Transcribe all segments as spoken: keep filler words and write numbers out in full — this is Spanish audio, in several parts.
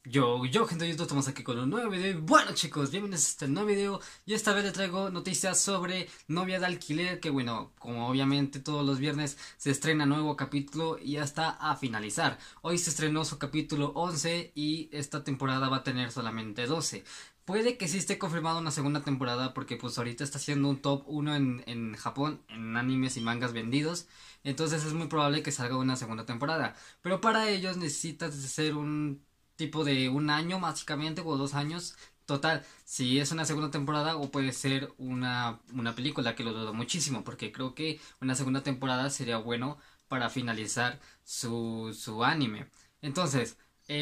Yo, yo, gente de YouTube, estamos aquí con un nuevo video. Bueno, chicos, bienvenidos a este nuevo video. Y esta vez les traigo noticias sobre Novia de Alquiler. Que bueno, como obviamente todos los viernes se estrena nuevo capítulo y ya está a finalizar. Hoy se estrenó su capítulo once y esta temporada va a tener solamente doce. Puede que sí esté confirmada una segunda temporada porque pues ahorita está haciendo un top uno en, en Japón en animes y mangas vendidos. Entonces es muy probable que salga una segunda temporada. Pero para ellos necesitas hacer un tipo de un año básicamente o dos años. Total, si es una segunda temporada o puede ser una, una película, que lo dudo muchísimo porque creo que una segunda temporada sería bueno para finalizar su, su anime. Entonces,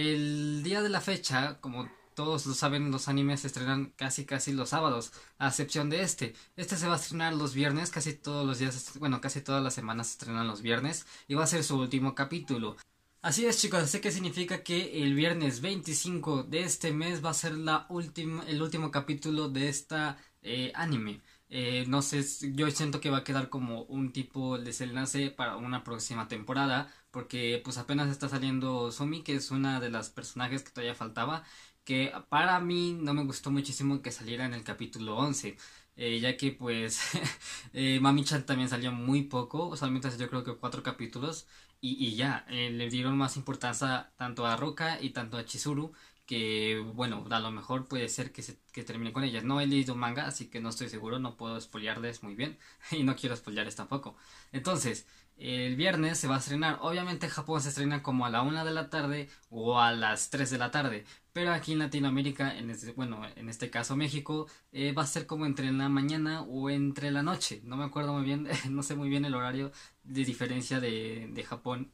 el día de la fecha, como todos lo saben, los animes se estrenan casi casi los sábados, a excepción de este. Este se va a estrenar los viernes, casi todos los días, bueno, casi todas las semanas se estrenan los viernes y va a ser su último capítulo. Así es, chicos, sé que significa que el viernes veinticinco de este mes va a ser la última, el último capítulo de esta eh, anime. Eh, no sé, yo siento que va a quedar como un tipo de desenlace para una próxima temporada, porque pues apenas está saliendo Sumi, que es una de las personajes que todavía faltaba, que para mí no me gustó muchísimo que saliera en el capítulo once. Eh, ya que pues eh, Mami-chan también salió muy poco, solamente yo creo que cuatro capítulos y, y ya, eh, le dieron más importancia tanto a Roca y tanto a Chizuru, que bueno, a lo mejor puede ser que, se, que termine con ellas. No he leído manga, así que no estoy seguro, no puedo spoilearles muy bien y no quiero spoilearles tampoco. Entonces, el viernes se va a estrenar. Obviamente en Japón se estrena como a la una de la tarde o a las tres de la tarde. Pero aquí en Latinoamérica, en este, bueno, en este caso México, eh, va a ser como entre la mañana o entre la noche. No me acuerdo muy bien, no sé muy bien el horario de diferencia de, de Japón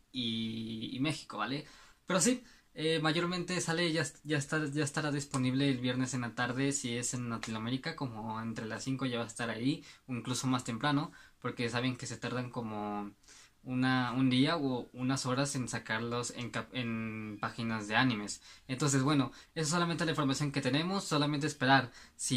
y, y México, ¿vale? Pero sí, eh, mayormente sale, ya, ya, está, ya estará disponible el viernes en la tarde si es en Latinoamérica, como entre las cinco ya va a estar ahí, o incluso más temprano, porque saben que se tardan como una, un día o unas horas en sacarlos en, cap- en páginas de animes. Entonces, bueno, eso es solamente la información que tenemos, solamente esperar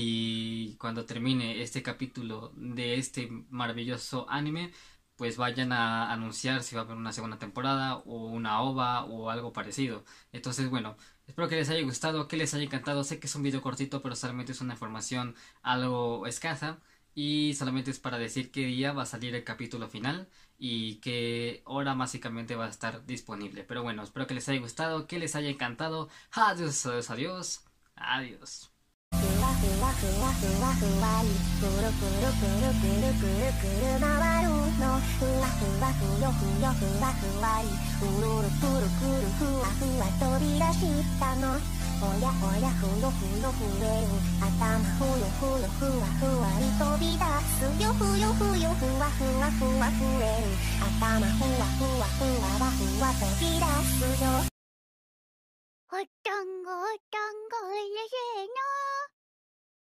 si cuando termine este capítulo de este maravilloso anime, pues vayan a anunciar si va a haber una segunda temporada o una ova o algo parecido. Entonces, bueno, espero que les haya gustado, que les haya encantado. Sé que es un video cortito, pero solamente es una información algo escasa. Y solamente es para decir qué día va a salir el capítulo final y qué hora básicamente va a estar disponible. Pero bueno, espero que les haya gustado, que les haya encantado. Adiós, adiós, adiós. Adiós. ふわふわふわふわふわりくるくるくるくるくるくる回るのふわふわふよふよふわふわりうるるくるくるふわふわ飛び出したのおやおやふよふよふえる頭ふよふよふわふわり飛び出すよふよふよふわふわふわふえる頭ふわふわふわわふわ飛び出すよおっとんごおっとんごうれしいの